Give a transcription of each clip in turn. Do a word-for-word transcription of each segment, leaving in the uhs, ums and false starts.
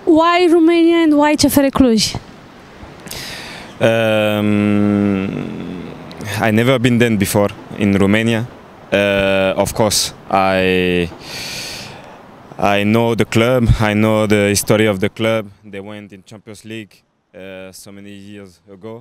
Why Romania and why C F R Cluj? Um, I never been there before in Romania. Uh, of course, I I know the club. I know the history of the club. They went in Champions League uh, so many years ago.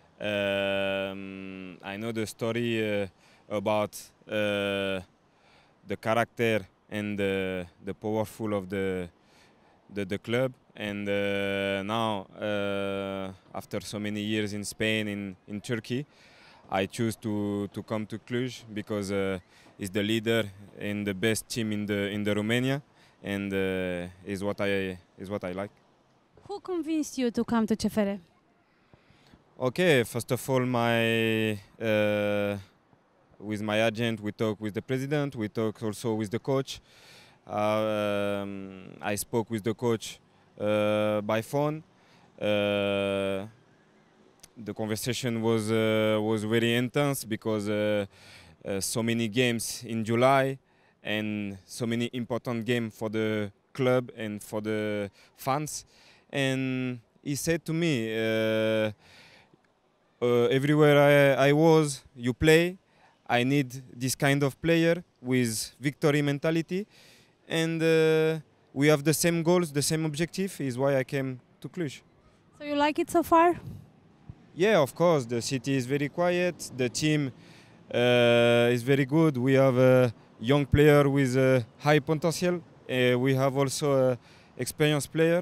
Um, I know the story uh, about uh, the character and the, the powerful of the the, the club. And uh, now, uh, after so many years in Spain, in, in Turkey, I choose to, to come to Cluj because uh, it's the leader and the best team in the in the Romania, and uh, is what I is what I like. Who convinced you to come to C F R? Okay, first of all, my uh, with my agent, we talk with the president. We talk also with the coach. Uh, um, I spoke with the coach uh, by phone. Uh, the conversation was uh, was very intense because uh, uh, so many games in July and so many important games for the club and for the fans. And he said to me, uh, uh, everywhere I, I was, you play. I need this kind of player with victory mentality. And uh, we have the same goals, the same objective, is why I came to Cluj. So you like it so far? Yeah, of course, the city is very quiet, the team uh, is very good. We have a young player with a high potential. Uh, we have also an experienced player.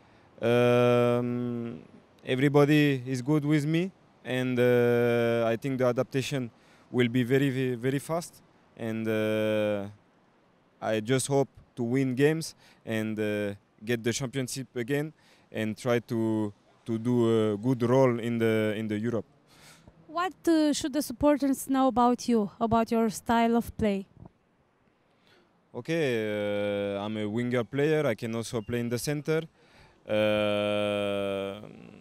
Um, everybody is good with me, and uh, I think the adaptation will be very, very fast. And uh, I just hope to win games and uh, get the championship again and try to to do a good role in the in the Europe. What uh, should the supporters know about you, about your style of play? Okay, uh, I'm a winger player. I can also play in the center. Uh,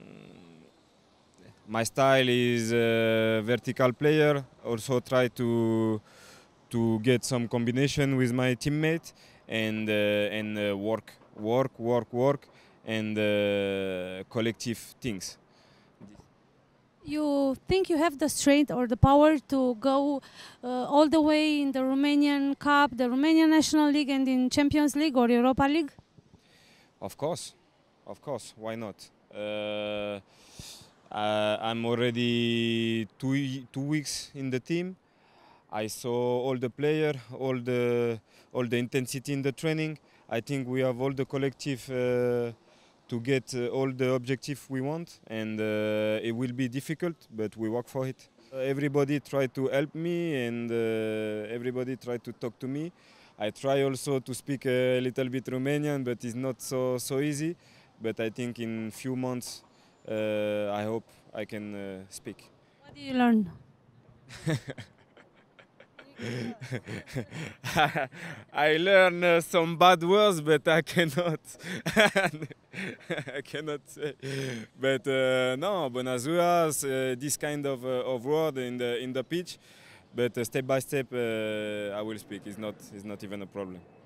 my style is a vertical player. Also try to to get some combination with my teammate and uh, and uh, work, work, work, work, and uh, collective things. You think you have the strength or the power to go uh, all the way in the Romanian Cup, the Romanian National League, and in Champions League or Europa League? Of course, of course. Why not? Uh, uh, I'm already two two weeks in the team. I saw all the player, all the all the intensity in the training. I think we have all the collective uh, to get uh, all the objective we want, and uh, it will be difficult, but we work for it. Uh, everybody try to help me, and uh, everybody try to talk to me. I try also to speak a little bit Romanian, but it's not so so easy. But I think in few months, uh, I hope I can uh, speak. What did you learn? I learn uh, some bad words, but I cannot. I cannot say. But uh, no, Bonazuras, uh, this kind of uh, of word in the in the pitch. But uh, step by step, uh, I will speak. It's not. It's not even a problem.